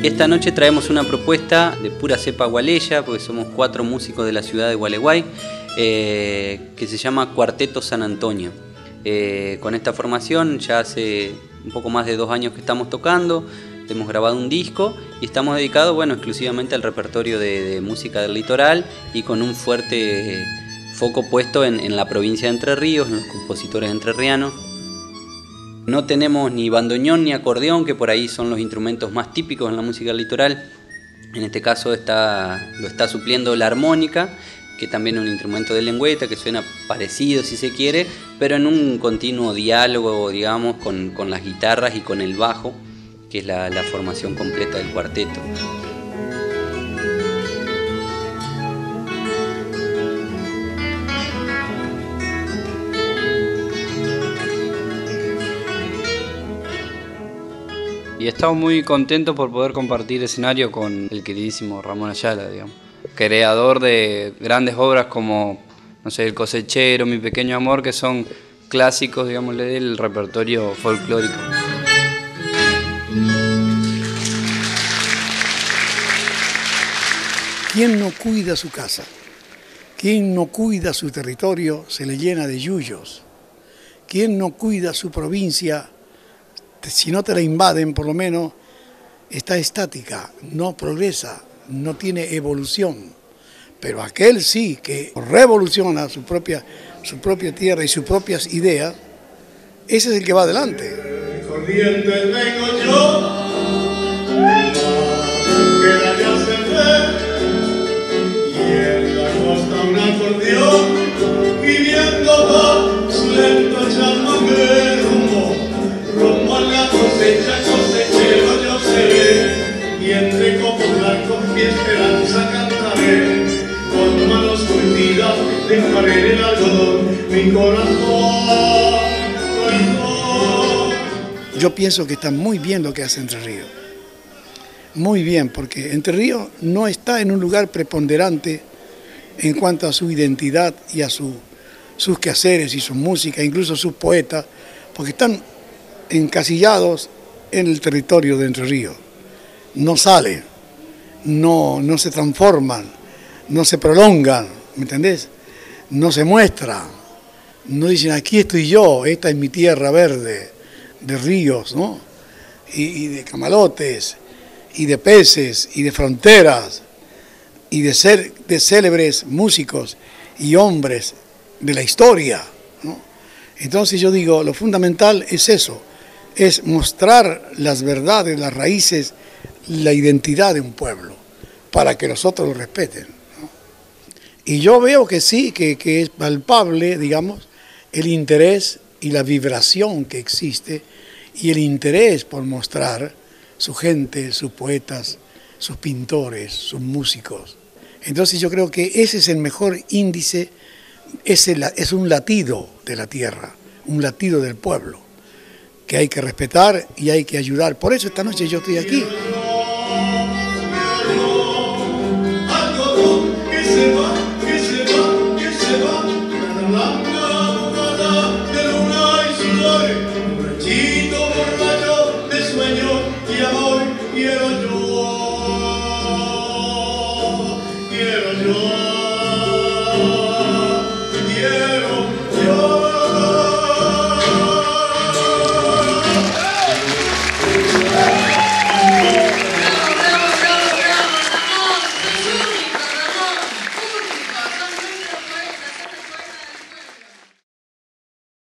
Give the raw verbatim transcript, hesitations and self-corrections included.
Esta noche traemos una propuesta de pura cepa gualeya, porque somos cuatro músicos de la ciudad de Gualeguay, eh, que se llama Cuarteto San Antonio. Eh, con esta formación ya hace un poco más de dos años que estamos tocando, hemos grabado un disco y estamos dedicados, bueno, exclusivamente al repertorio de, de música del litoral y con un fuerte eh, foco puesto en, en la provincia de Entre Ríos, en los compositores entrerrianos. No tenemos ni bandoneón ni acordeón, que por ahí son los instrumentos más típicos en la música del litoral. En este caso está, lo está supliendo la armónica, que también es un instrumento de lengüeta, que suena parecido si se quiere, pero en un continuo diálogo, digamos, con, con las guitarras y con el bajo, que es la, la formación completa del cuarteto. Y estamos muy contentos por poder compartir escenario con el queridísimo Ramón Ayala, digamos, creador de grandes obras como, no sé, El Cosechero, Mi Pequeño Amor, que son clásicos, digámosle, del repertorio folclórico. ¿Quién no cuida su casa? ¿Quién no cuida su territorio se le llena de yuyos? ¿Quién no cuida su provincia? Si no te la invaden, por lo menos está estática, no progresa, no tiene evolución. Pero aquel sí que revoluciona su propia, su propia tierra y sus propias ideas, ese es el que va adelante. Corriente vengo yo, que la ya se ve, y en la costa un acordeón, y viendo va su lento chamamé rumbo. Rumbo a la cosecha, cosechero yo seré, y entre copos blancos mi esperanza cantaré, con manos curtidas dejaré en el algodón mi corazón, corazón. Yo pienso que está muy bien lo que hace Entre Ríos, muy bien, porque Entre Ríos no está en un lugar preponderante en cuanto a su identidad y a su, sus quehaceres y su música, incluso sus poetas, porque están encasillados en el territorio de Entre Ríos. No salen, no, no se transforman, no se prolongan, ¿me entendés? No se muestran, no dicen aquí estoy yo, esta es mi tierra verde, de ríos, ¿no? Y, y de camalotes, y de peces, y de fronteras, y de, ser, de célebres músicos y hombres de la historia, ¿no? Entonces yo digo, lo fundamental es eso, es mostrar las verdades, las raíces, la identidad de un pueblo, para que los otros lo respeten, ¿no? Y yo veo que sí, que, que es palpable, digamos, el interés y la vibración que existe, y el interés por mostrar su gente, sus poetas, sus pintores, sus músicos. Entonces yo creo que ese es el mejor índice, es, el, es un latido de la tierra, un latido del pueblo, que hay que respetar y hay que ayudar. Por eso esta noche yo estoy aquí. Quiero yo, quiero yo.